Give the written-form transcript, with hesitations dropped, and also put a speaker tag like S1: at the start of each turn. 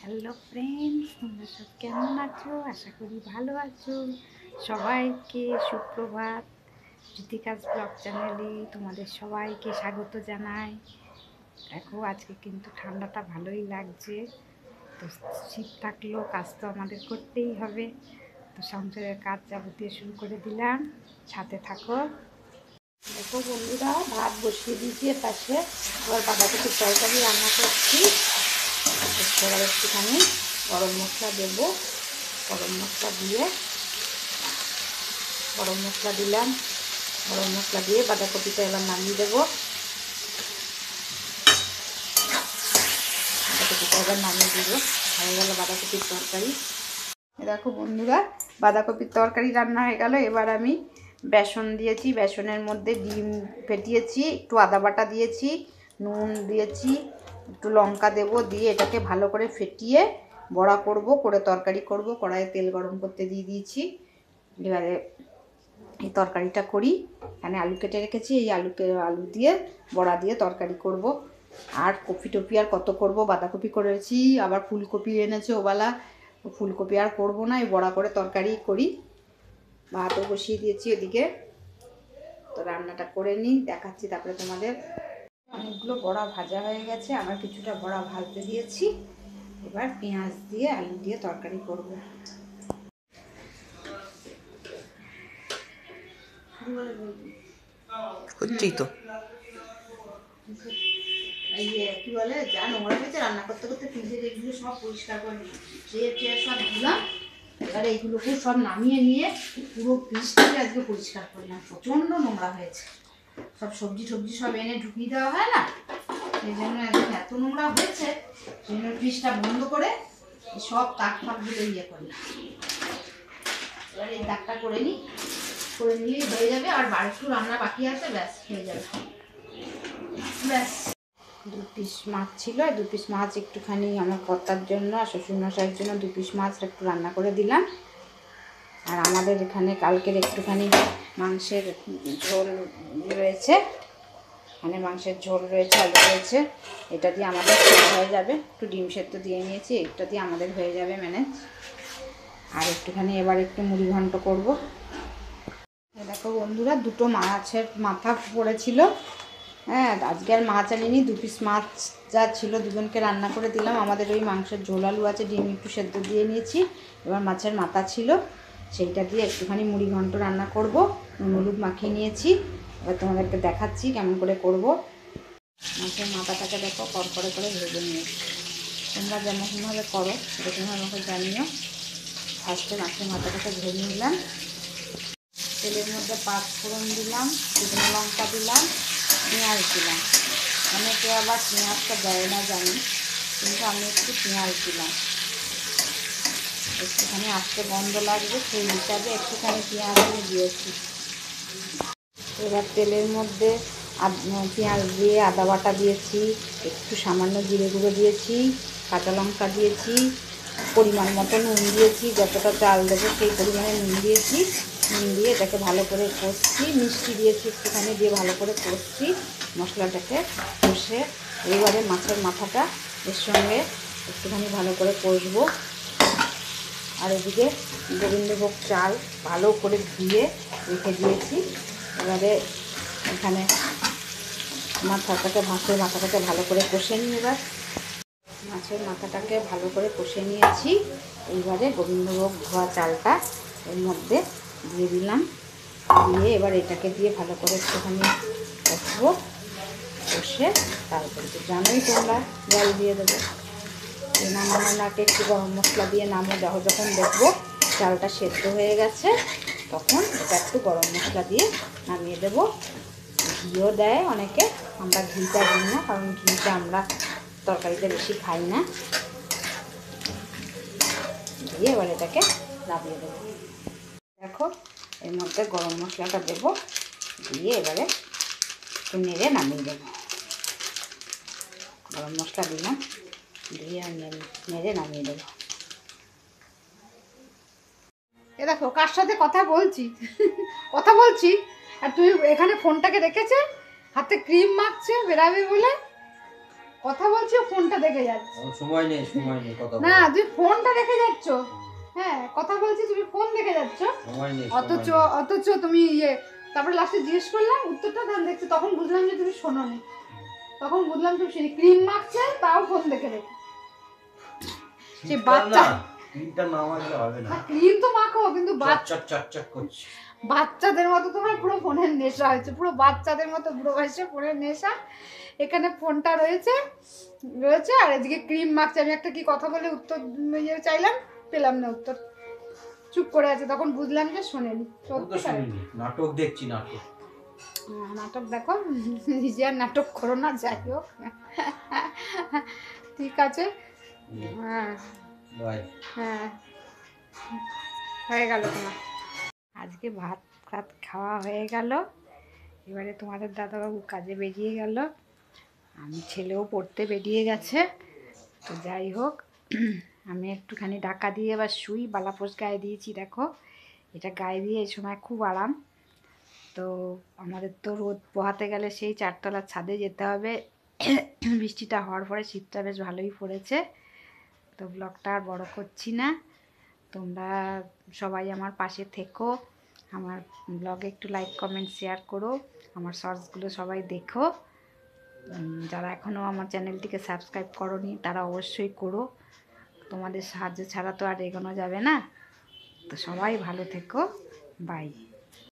S1: Hello friends, তোমরা সব কেমন আছো? আশা করি ভালো আছো। সবাইকে সুপ্রভাত। জ্যোতিকাস ব্লগ চ্যানেলে তোমাদের সবাইকে স্বাগত জানাই। দেখো, আজকে কিন্তু ঠান্ডাটা ভালোই লাগছে। তো শীত থাকলেও কাজ তো আমাদের করতেই হবে। তো সংসারের কাজ যাবতীয় শুরু করে দিলাম। সাথে থাকো। দেখো বন্ধুরা, ভাত বসিয়ে দিয়েছি পাশে। এবার বাঁধাকপির তরকারি রান্না করছি। এবার একটুখানি গরম মশলা দেব। গরম মশলা দিলাম। গরম মশলা দিয়ে বাঁধাকপিটা এবার নামিয়ে দেবো। বাঁধাকপিটা এবার নামিয়ে দেবো। হয়ে গেল বাঁধাকপির তরকারি। দেখো বন্ধুরা, বাঁধাকপির তরকারি রান্না হয়ে গেল। এবার আমি বেসন দিয়েছি, বেসনের মধ্যে ডিম ফেটিয়েছি, একটু আদা বাটা দিয়েছি, নুন দিয়েছি, একটু লঙ্কা দেব, দিয়ে এটাকে ভালো করে ফেটিয়ে বড়া করব, করে তরকারি করব। কড়াইয়ে তেল গরম করতে দিয়ে দিয়েছি। এবারে এই তরকারিটা করি। এখানে আলু কেটে রেখেছি, এই আলু দিয়ে বড়া দিয়ে তরকারি করব। আর কপি টপি আর কত করব, বাঁধাকপি করেছি, আবার ফুলকপি এনেছে ওবেলা। ফুলকপি আর করবো না, এই বড়া করে তরকারি করি। ভাতও বসিয়ে দিয়েছি ওদিকে। তো রান্নাটা করে নিই, দেখাচ্ছি তারপরে তোমাদের। অনেকগুলো বড়া ভাজা হয়ে গেছে, আবার কিছুটা বড়া ভাজতে দিয়েছি। এবার পেঁয়াজ দিয়ে আলু দিয়ে তরকারি করব।
S2: হচ্ছেই তো।
S1: কি বলে, যা নোংরা হয়েছে রান্না করতে করতে ফ্রিজের এগুলো সব পরিষ্কার করে ট্রে সব ধুলাম। এবারে এইগুলোকে সব নামিয়ে নিয়ে পুরো ফ্রিজটাকে আজকে পরিষ্কার করলাম। প্রচণ্ড নোংরা হয়েছে। সব সবজি সব এনে ঢুকিয়ে দেওয়া হয় না, সেই জন্য একদম এত নোংরা হয়েছে। সেই জন্য ফ্রিজটা বন্ধ করে সব তাক ফাঁকগুলো করলাম। এবার এই দাগটা করে নিলেই হয়ে যাবে। আর একটু রান্না বাকি আছে, ব্যাস হয়ে যাবে। ব্যাস, 2 পিস মাছ ছিল, 2 পিস মাছ একটুখানি আমার কর্তার জন্য আর শ্বশুরমশাইয়ের জন্য 2 পিস মাছ একটু রান্না করে দিলাম। আর আমাদের এখানে কালকের একটুখানি মাংসের ঝোল রয়েছে। এখানে মাংসের ঝোল রয়েছে, আলু রয়েছে। এটা দিয়ে আমাদের হয়ে যাবে। একটু ডিম সেদ্ধ দিয়ে নিয়েছি, এটা দিয়ে আমাদের হয়ে যাবে ম্যানেজ। আর একটুখানি এবার একটু মুড়ি ঘন্ট করবো। দেখো বন্ধুরা, 2টো মাছের মাথা পড়েছিল। হ্যাঁ, আজকে আর মাছ আনিনি। 2 পিস মাছ যা ছিল দুজনকে রান্না করে দিলাম। আমাদের ওই মাংসের ঝোল আলু আছে, ডিম একটু সেদ্ধ দিয়ে নিয়েছি। এবার মাছের মাথা ছিল, সেইটা দিয়ে একটুখানি মুড়ি ঘন্ট রান্না করব। নুন হলুদ মাখিয়ে নিয়েছি। এবার তোমাদেরকে দেখাচ্ছি কেমন করে করব। মাছের মাথাটাকে দেখো কড়কড়ে করে ভেজে নিয়েছি। তোমরা যেমনভাবে করো সেরকমভাবে আমাকে জানিও। ফার্স্টে মাছের মাথাটাকে ভেজে নিলাম। তেলের মধ্যে 5 ফোড়ন দিলাম, শুকনো লঙ্কা দিলাম, পেঁয়াজ দিলাম। অনেকে আবার পেঁয়াজটা দেয় না জানি, কিন্তু আমি একটু পেঁয়াজ দিলাম। একটুখানি আস্তে গন্ধ লাগবে সেই হিসাবে একটুখানি পেঁয়াজ আমি দিয়েছি। এবার তেলের মধ্যে পেঁয়াজ দিয়ে আদা বাটা দিয়েছি, একটু সামান্য জিরে গুঁড়ো দিয়েছি, কাঁচা লঙ্কা দিয়েছি, পরিমাণ মতো নুন দিয়েছি, যতটা চাল দেবো সেই পরিমাণে নুন দিয়েছি। নুন দিয়ে এটাকে ভালো করে কষছি, মিষ্টি দিয়েছি একটুখানি, দিয়ে ভালো করে কষছি মশলাটাকে কষে। এবারে মাছের মাথাটা এর সঙ্গে একটুখানি ভালো করে কষবো। আর এদিকে গোবিন্দভোগ চাল ভালো করে ধুয়ে রেখে দিয়েছি। এবারে এখানে মাছের মাথাটাকে ভালো করে কষে নিই। এবার মাছের মাথাটাকে ভালো করে কষে নিয়েছি। এইবারে গোবিন্দভোগ ধোয়া চালটা এর মধ্যে দিয়ে দিলাম। দিয়ে এবার এটাকে দিয়ে ভালো করে একটুখানি কষবো। কষে তারপরে তো জানোই তোমরা, জল দিয়ে দেবো। নামানোর আগে একটু গরম মশলা দিয়ে যখন দেখবো চালটা সেদ্ধ হয়ে গেছে, তখন এটা একটু গরম মশলা দিয়ে নামিয়ে দেবো। ঘিও দেয় অনেকে, আমরা ঘিটা দিই না, কারণ ঘিটা আমরা তরকারিতে বেশি খাই না। দিয়ে এবার এটাকে নামিয়ে দেবো। দেখো, এর মধ্যে গরম মশলাটা দেবো, দিয়ে এবারে একটু নেড়ে নামিয়ে দেবো। গরম মশলা দিলাম, দিয়ে নেড়ে নামিয়ে দেবো। এ দেখো কার সাথে কথা বলছি আর তুই এখানে ফোনটাকে রেখেছে, হাতে ক্রিম মাখছে বেরাবে বলে। কথা বলছি ও ফোনটা দেখে যাচ্ছে।
S2: সময় নেই কথা
S1: না তুমি ফোনটা দেখে যাচ্ছ, হ্যাঁ কথা বলছি তুমি ফোন দেখে যাচ্ছ,
S2: সময় নেই
S1: অথচ তুমি তারপরে লাস্টে জিজ্ঞেস করলাম উত্তরটা ধান দেখছো, তখন বুঝলাম যে তুমি শোনোনি, তখন বুঝলাম তুমি সেই ক্রিম মাখছে তাও ফোন দেখে দেখো। সে বাচ্চা
S2: ক্রিমটা না মাখলে হবে না,
S1: ক্রিম তো মাখো কিন্তু
S2: চট করছে।
S1: বাচ্চাদের মতো তোমার পুরো ফোনের নেশা হয়েছে, পুরো বাচ্চাদের মতো বুড়ো বয়সে ফোনের নেশা। এখানে ফোনটা রয়েছে আর এদিকে ক্রিম মাখছে। আমি একটা কি কথা বলে উত্তর চাইলাম, পেলাম না উত্তর, চুপ করে আছে, তখন বুঝলাম যে শোনেনি।
S2: নাটক দেখছি,
S1: নাটক দেখো, নিজে আর নাটক করো না, যাই হোক ঠিক আছে। হ্যাঁ হ্যাঁ হয়ে গেল তোমার আজকে ভাত খাওয়া হয়ে গেল। এবারে তোমাদের দাদাবাবু কাজে বেরিয়ে গেল, আমি ছেলেও পড়তে বেরিয়ে গেছে। তো যাই হোক, আমি একটুখানি ঢাকা দিয়ে এবার শুই, বালাপোষ গায়ে দিয়েছি দেখো, এটা গায়ে দিয়ে এই সময় খুব আরাম। তো আমাদের তো রোদ পোহাতে গেলে সেই 4 তলার ছাদে যেতে হবে। বৃষ্টিটা হওয়ার পরে শীতটা বেশ ভালোই পড়েছে। তো ব্লগটা আর বড় করছি না, তোমরা সবাই আমার পাশে থেকো, আমার ব্লগে একটু লাইক কমেন্ট শেয়ার করো, আমার শর্টসগুলো সবাই দেখো। যারা এখনও আমার চ্যানেলটিকে সাবস্ক্রাইব করোনি তারা অবশ্যই করো, তোমাদের সাহায্য ছাড়া তো আর এগোনো যাবে না। তো সবাই ভালো থেকো, বাই।